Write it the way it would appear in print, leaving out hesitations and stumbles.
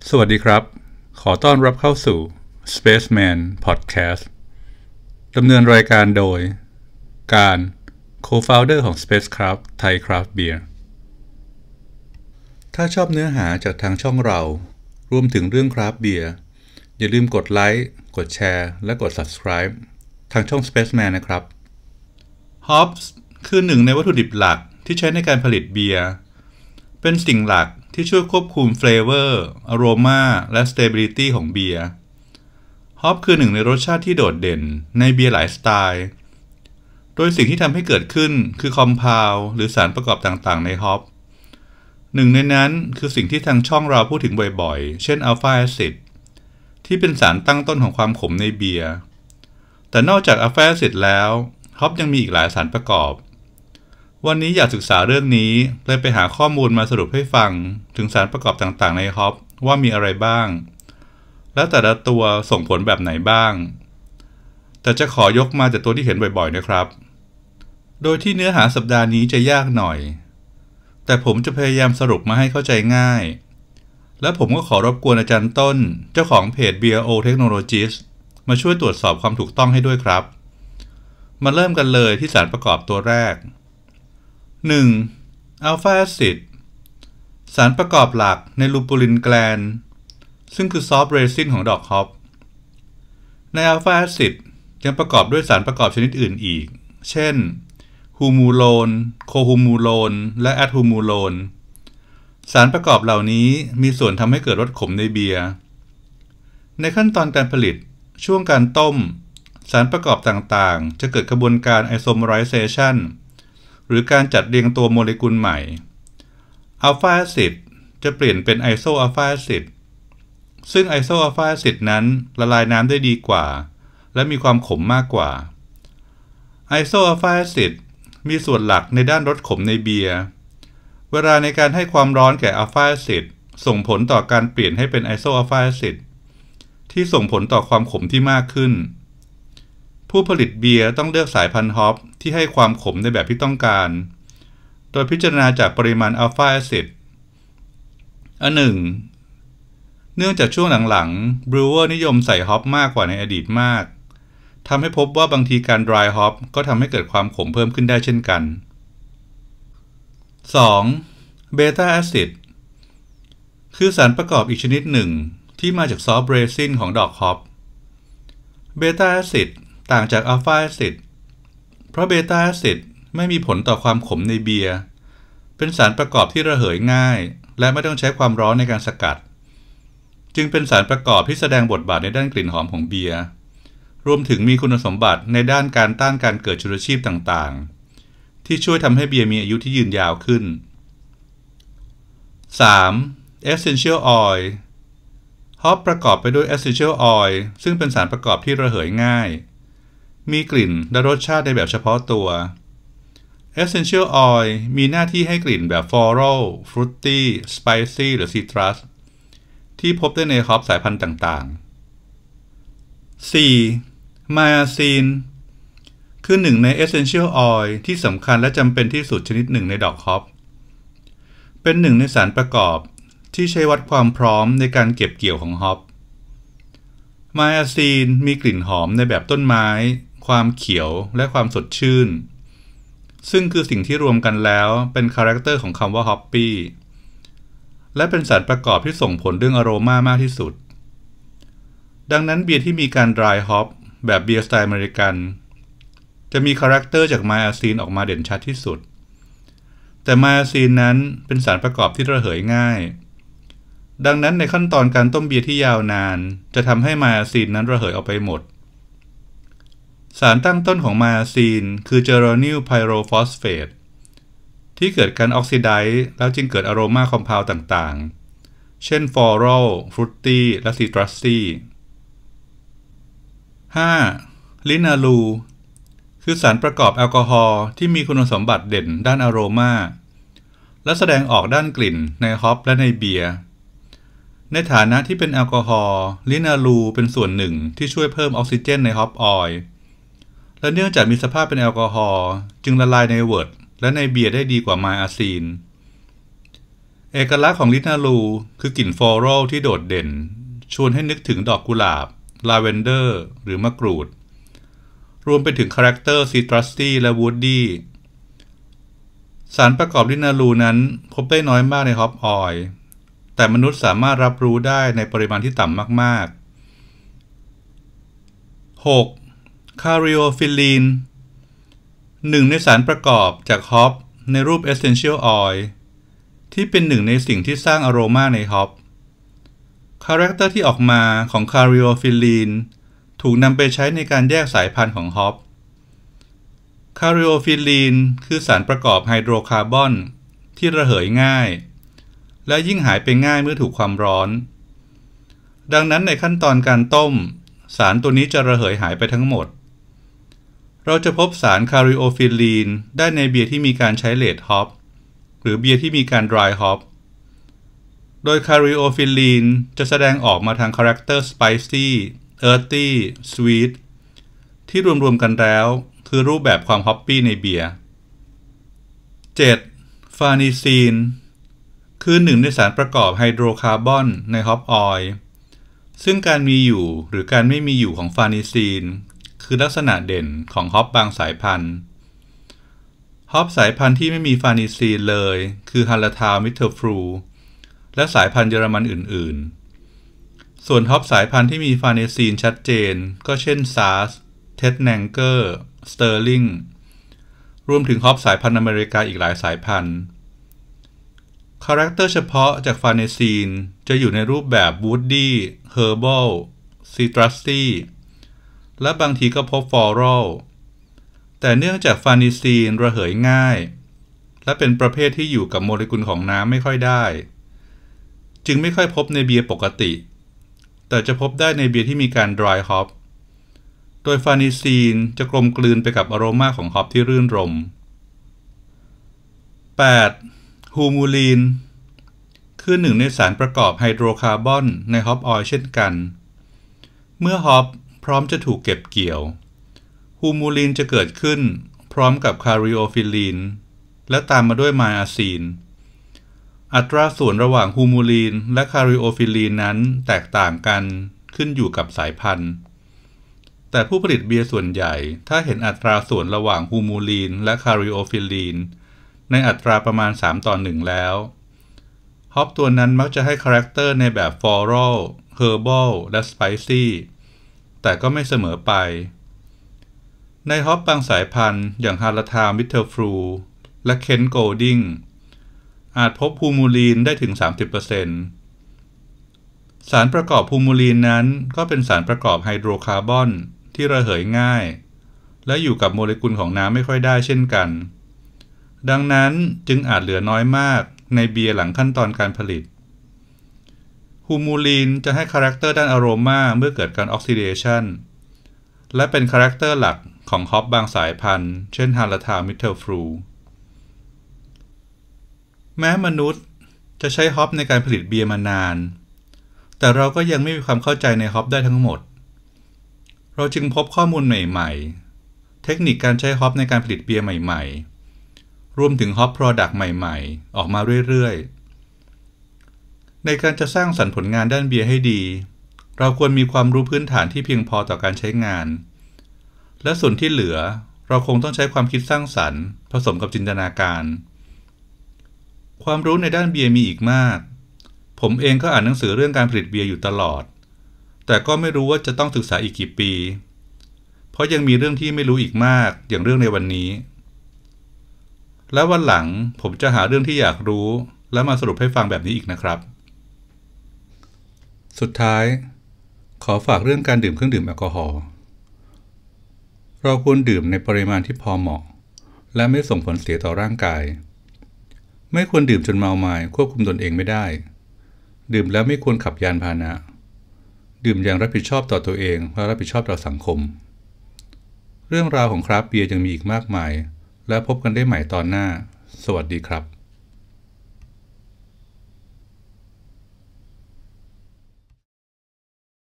สวัสดีครับขอต้อนรับเข้าสู่ Spaceman Podcast ดำเนินรายการโดยการ Co-founder ของ Spacecraft Thai Craft Beer ถ้าชอบเนื้อหาจากทางช่องเรารวมถึงเรื่อง Craft Beer อย่าลืมกดไลค์กดแชร์และกด Subscribe ทางช่อง Spaceman นะครับ Hops คือหนึ่งในวัตถุดิบหลักที่ใช้ในการผลิตเบียร์เป็นสิ่งหลักที่ช่วยควบคุมเฟลเวอร์ อโรมา และสเตบิลิตี้ของเบียร์ ฮอปคือหนึ่งในรสชาติที่โดดเด่นในเบียร์หลายสไตล์ โดยสิ่งที่ทำให้เกิดขึ้นคือคอมเพลด์หรือสารประกอบต่างๆในฮอปหนึ่งในนั้นคือสิ่งที่ทางช่องเราพูดถึงบ่อยๆ เช่นอัลฟาแอซิดที่เป็นสารตั้งต้นของความขมในเบียร์ แต่นอกจากอัลฟาแอซิดแล้วฮอปยังมีอีกหลายสารประกอบวันนี้อยากศึกษาเรื่องนี้เลยไปหาข้อมูลมาสรุปให้ฟังถึงสารประกอบต่างๆในฮอปว่ามีอะไรบ้างและแต่ละตัวส่งผลแบบไหนบ้างแต่จะขอยกมาแต่ตัวที่เห็นบ่อยๆนะครับโดยที่เนื้อหาสัปดาห์นี้จะยากหน่อยแต่ผมจะพยายามสรุปมาให้เข้าใจง่ายและผมก็ขอรบกวนอาจารย์ต้นเจ้าของเพจ BRO Technologies มาช่วยตรวจสอบความถูกต้องให้ด้วยครับมาเริ่มกันเลยที่สารประกอบตัวแรก1. อัลฟาแอซิดสารประกอบหลักในลูปูลินแกลนซึ่งคือซอฟต์เรซินของดอกฮอปในอัลฟาแอซิดยังประกอบด้วยสารประกอบชนิดอื่นอีกเช่นฮูมูโลนโคฮูมูโลนและแอดฮูมูโลนสารประกอบเหล่านี้มีส่วนทำให้เกิดรสขมในเบียร์ในขั้นตอนการผลิตช่วงการต้มสารประกอบต่างๆจะเกิดกระบวนการไอโซเมอไรเซชันหรือการจัดเรียงตัวโมเลกุลใหม่อัลฟาแอซิดจะเปลี่ยนเป็นไอโซอัลฟาแอซิดซึ่งไอโซอัลฟาแอซิดนั้นละลายน้ำได้ดีกว่าและมีความขมมากกว่าไอโซอัลฟาแอซิดมีส่วนหลักในด้านรสขมในเบียร์เวลาในการให้ความร้อนแก่อัลฟาแอซิดส่งผลต่อการเปลี่ยนให้เป็นไอโซอัลฟาแอซิดที่ส่งผลต่อความขมที่มากขึ้นผู้ผลิตเบียร์ต้องเลือกสายพันธุ์ฮอปที่ให้ความขมในแบบที่ต้องการโดยพิจารณาจากปริมาณอัลฟาแอซิดอันหนึ่งเนื่องจากช่วงหลังๆบรูเวอร์นิยมใส่ฮอปมากกว่าในอดีตมากทำให้พบว่าบางทีการ dry hop ก็ทำให้เกิดความขมเพิ่มขึ้นได้เช่นกัน 2. เบต้าแอซิดคือสารประกอบอีกชนิดหนึ่งที่มาจากซอฟต์เรซินของดอกฮอปเบต้าแอซิดต่างจากอัลฟาแอซิดเพราะเบต้าแอซิดไม่มีผลต่อความขมในเบียร์เป็นสารประกอบที่ระเหยง่ายและไม่ต้องใช้ความร้อนในการสกัดจึงเป็นสารประกอบที่แสดงบทบาทในด้านกลิ่นหอมของเบียร์รวมถึงมีคุณสมบัติในด้านการต้านการเกิดจุลชีพต่างๆที่ช่วยทำให้เบียร์มีอายุที่ยืนยาวขึ้น 3. Essential Oil ฮอปประกอบไปด้วย Essential Oil ซึ่งเป็นสารประกอบที่ระเหยง่ายมีกลิ่นและรสชาติในแบบเฉพาะตัว Essential Oil มีหน้าที่ให้กลิ่นแบบ Floral, Fruity, Spicy หรือ Citrus ที่พบได้ในฮอปสายพันธุ์ต่างๆ 4. Myrcene คือหนึ่งใน Essential Oil ที่สำคัญและจำเป็นที่สุดชนิดหนึ่งในดอกฮอปเป็นหนึ่งในสารประกอบที่ใช้วัดความพร้อมในการเก็บเกี่ยวของฮอปไมอาซีนมีกลิ่นหอมในแบบต้นไม้ความเขียวและความสดชื่นซึ่งคือสิ่งที่รวมกันแล้วเป็นคาแรคเตอร์ของคำว่าฮอปปี้และเป็นสารประกอบที่ส่งผลเรื่องอโรมามากที่สุดดังนั้นเบียร์ที่มีการ dry hop แบบเบียร์สไตล์อเมริกันจะมีคาแรคเตอร์จากไมอาซีนออกมาเด่นชัดที่สุดแต่ไมอาซีนนั้นเป็นสารประกอบที่ระเหยง่ายดังนั้นในขั้นตอนการต้มเบียร์ที่ยาวนานจะทำให้ไมอาซีนนั้นระเหยออกไปหมดสารตั้งต้นของไมอาซีนคือเจอโรนิลไพโรฟอสเฟตที่เกิดการออกซิไดซ์แล้วจึงเกิดอโรมาคอมเพลด์ต่างๆเช่นฟลอรัลฟรุตตี้และซิตรัสซี่ 5. ลินาลูคือสารประกอบแอลกอฮอล์ที่มีคุณสมบัติเด่นด้านอโรมาและแสดงออกด้านกลิ่นในฮอปและในเบียร์ในฐานะที่เป็นแอลกอฮอล์ลินาลูเป็นส่วนหนึ่งที่ช่วยเพิ่มออกซิเจนในฮอปออยล์และเนื่องจากมีสภาพเป็นแอลกอฮอล์จึงละลายในเวิร์ดและในเบียร์ได้ดีกว่าไมอาซีนเอกลักษณ์ของลินาลูคือกลิ่นฟลอรัลที่โดดเด่นชวนให้นึกถึงดอกกุหลาบลาเวนเดอร์หรือมะกรูดรวมไปถึงคาแรคเตอร์ซิตรัสตี้และวูดดี้สารประกอบลินาลูนั้นพบได้น้อยมากในฮอปออยล์แต่มนุษย์สามารถรับรู้ได้ในปริมาณที่ต่ำมากๆ 6. คาริโอฟิลลีนหนึ่งในสารประกอบจากฮอปในรูป Essential Oil ที่เป็นหนึ่งในสิ่งที่สร้างอโรมาในฮอปคาแรคเตอร์ที่ออกมาของคาริโอฟิลลีนถูกนำไปใช้ในการแยกสายพันธุ์ของฮอปคาริโอฟิลลีนคือสารประกอบไฮโดรคาร์บอนที่ระเหยง่ายและยิ่งหายไปง่ายเมื่อถูกความร้อนดังนั้นในขั้นตอนการต้มสารตัวนี้จะระเหยหายไปทั้งหมดเราจะพบสารคาริโอฟิลลีนได้ในเบียร์ที่มีการใช้เลดฮอปหรือเบียร์ที่มีการดรายฮอปโดยคาริโอฟิลลีนจะแสดงออกมาทางคาแรคเตอร์สไปซี่เอิร์ธตี้สวีทที่รวมๆกันแล้วคือรูปแบบความฮอปปี้ในเบียร์ 7. ฟานิซีนคือหนึ่งในสารประกอบไฮโดรคาร์บอนในฮอปออยล์ซึ่งการมีอยู่หรือการไม่มีอยู่ของฟานิซีนคือลักษณะเด่นของฮอปบางสายพันธุ์ฮอปสายพันธุ์ที่ไม่มีฟานิซีนเลยคือฮัลลาทาวมิเทอร์ฟรูและสายพันธุ์เยอรมันอื่นๆส่วนฮอปสายพันธุ์ที่มีฟานิซีนชัดเจนก็เช่นซาร์สเท็ดแนงเกอร์สเตอร์ลิงรวมถึงฮอปสายพันธุ์อเมริกาอีกหลายสายพันธุ์คาแรคเตอร์เฉพาะจากฟานิซีนจะอยู่ในรูปแบบวูดดี้เฮอร์บัลซิตรัสตี้และบางทีก็พบฟลอรัลแต่เนื่องจากฟานิซีนระเหยง่ายและเป็นประเภทที่อยู่กับโมเลกุลของน้ำไม่ค่อยได้จึงไม่ค่อยพบในเบียร์ปกติแต่จะพบได้ในเบียร์ที่มีการดรายฮอปโดยฟานิซีนจะกลมกลืนไปกับอโรมาของฮอปที่รื่นรม 8. ฮูมูลีนคือหนึ่งในสารประกอบไฮโดรคาร์บอนในฮอปออยล์เช่นกันเมื่อฮอปพร้อมจะถูกเก็บเกี่ยวฮูมูลีนจะเกิดขึ้นพร้อมกับคาริโอฟิลลีนและตามมาด้วยไมอาซีนอัตราส่วนระหว่างฮูมูลีนและคาริโอฟิลลีนนั้นแตกต่างกันขึ้นอยู่กับสายพันธุ์แต่ผู้ผลิตเบียร์ส่วนใหญ่ถ้าเห็นอัตราส่วนระหว่างฮูมูลีนและคาริโอฟิลลีนในอัตราประมาณ3:1แล้วฮอปตัวนั้นมักจะให้คาแรคเตอร์ในแบบฟลอรัลเฮอร์บัลและสไปซี่แต่ก็ไม่เสมอไปในฮอปบางสายพันธุ์อย่างฮาลาทาวมิเทอร์ฟรูและเคนโกลดิงอาจพบฮูมูลีนได้ถึง 30%สารประกอบฮูมูลีนนั้นก็เป็นสารประกอบไฮโดรคาร์บอนที่ระเหยง่ายและอยู่กับโมเลกุลของน้ำไม่ค่อยได้เช่นกันดังนั้นจึงอาจเหลือน้อยมากในเบียร์หลังขั้นตอนการผลิตฮูมูลีนจะให้คาแรคเตอร์ด้านอโรมาเมื่อเกิดการออกซิเดชันและเป็นคาแรคเตอร์หลักของฮอปบางสายพันธุ์เช่นฮาลาทาวมิเทอร์ฟรูแม้มนุษย์จะใช้ฮอปในการผลิตเบียร์มานานแต่เราก็ยังไม่มีความเข้าใจในฮอปได้ทั้งหมดเราจึงพบข้อมูลใหม่ๆเทคนิคการใช้ฮอปในการผลิตเบียร์ใหม่ๆรวมถึงฮอปโปรดักต์ใหม่ๆออกมาเรื่อยๆในการจะสร้างสรรค์ผลงานด้านเบียร์ให้ดีเราควรมีความรู้พื้นฐานที่เพียงพอต่อการใช้งานและส่วนที่เหลือเราคงต้องใช้ความคิดสร้างสรรค์ผสมกับจินตนาการความรู้ในด้านเบียร์มีอีกมากผมเองก็อ่านหนังสือเรื่องการผลิตเบียร์อยู่ตลอดแต่ก็ไม่รู้ว่าจะต้องศึกษาอีกกี่ปีเพราะยังมีเรื่องที่ไม่รู้อีกมากอย่างเรื่องในวันนี้และวันหลังผมจะหาเรื่องที่อยากรู้และมาสรุปให้ฟังแบบนี้อีกนะครับสุดท้ายขอฝากเรื่องการดื่มเครื่องดื่มแอลกอฮอล์เราควรดื่มในปริมาณที่พอเหมาะและไม่ส่งผลเสียต่อร่างกายไม่ควรดื่มจนเมามายควบคุมตนเองไม่ได้ดื่มแล้วไม่ควรขับยานพาหนะดื่มอย่างรับผิดชอบต่อตัวเองและรับผิดชอบต่อสังคมเรื่องราวของคราฟต์เบียร์ยังมีอีกมากมายและพบกันได้ใหม่ตอนหน้าสวัสดีครับ